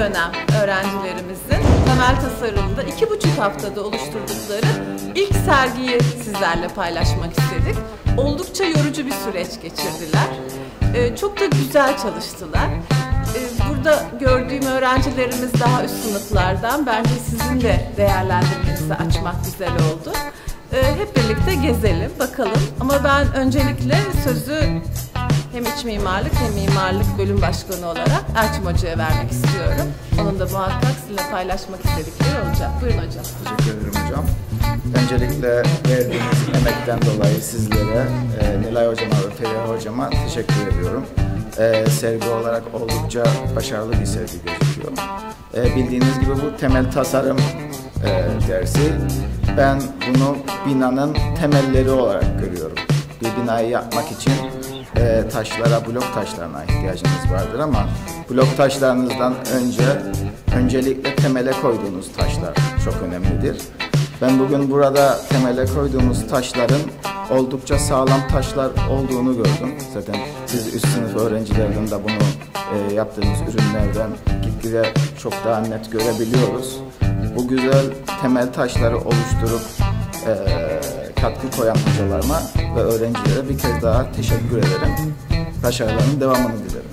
dönem öğrencilerimizin temel tasarımda 2,5 haftada oluşturdukları ilk sergiyi sizlerle paylaşmak istedik. Oldukça yorucu bir süreç geçirdiler. Çok da güzel çalıştılar. Burada gördüğüm öğrencilerimiz daha üst sınıflardan. Bence sizin de değerlendirmenizi açmak güzel oldu. Hep birlikte gezelim, bakalım. Ama ben öncelikle sözü hem iç mimarlık hem mimarlık bölüm başkanı olarak Erçim Hoca'ya vermek istiyorum. Onun da muhakkak sizinle paylaşmak istedikleri olacak. Buyurun hocam. Teşekkür ederim hocam. Öncelikle verdiğiniz emekten dolayı sizlere, Nilay hocama ve Feriha hocama teşekkür ediyorum. Sergi olarak oldukça başarılı bir sergi gözüküyor. Bildiğiniz gibi bu temel tasarım dersi. Ben bunu binanın temelleri olarak görüyorum. Bir binayı yapmak için taşlara, blok taşlarına ihtiyacınız vardır ama blok taşlarınızdan öncelikle temele koyduğunuz taşlar çok önemlidir. Ben bugün burada temele koyduğumuz taşların oldukça sağlam taşlar olduğunu gördüm. Zaten siz üst sınıf öğrencilerden de bunu yaptığınız ürünlerden gitgide çok daha net görebiliyoruz. Bu güzel temel taşları oluşturup katkı koyan hocalarıma ve öğrencilere bir kez daha teşekkür ederim. Başarılarının devamını dilerim.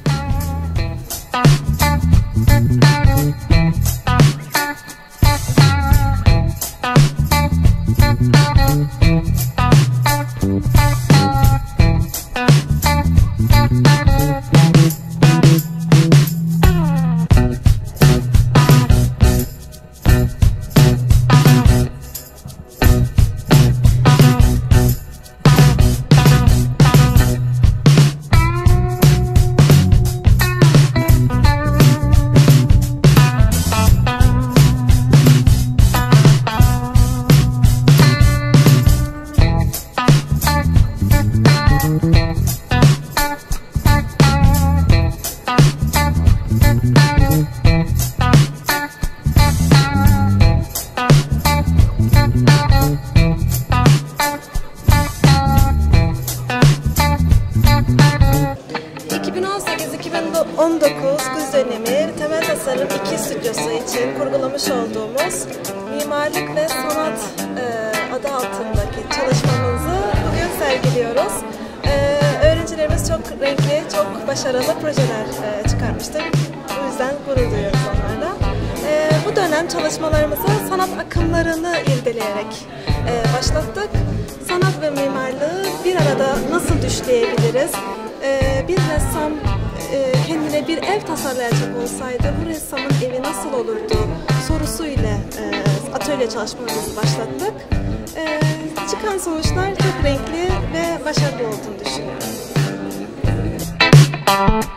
Kız dönemi temel tasarım 2 stüdyosu için kurgulamış olduğumuz mimarlık ve sanat adı altındaki çalışmamızı bugün sergiliyoruz. Öğrencilerimiz çok renkli, çok başarılı projeler çıkarmıştır. Bu yüzden gurur duyuyoruz onlarla. Bu dönem çalışmalarımızı sanat akımlarını irdeleyerek başlattık. Sanat ve mimarlığı bir arada nasıl düşleyebiliriz? Bir ressam kendine bir ev tasarlayacak olsaydı bu ressamın evi nasıl olurdu sorusuyla atölye çalışmalarımızı başlattık. Çıkan sonuçlar çok renkli ve başarılı olduğunu düşünüyorum.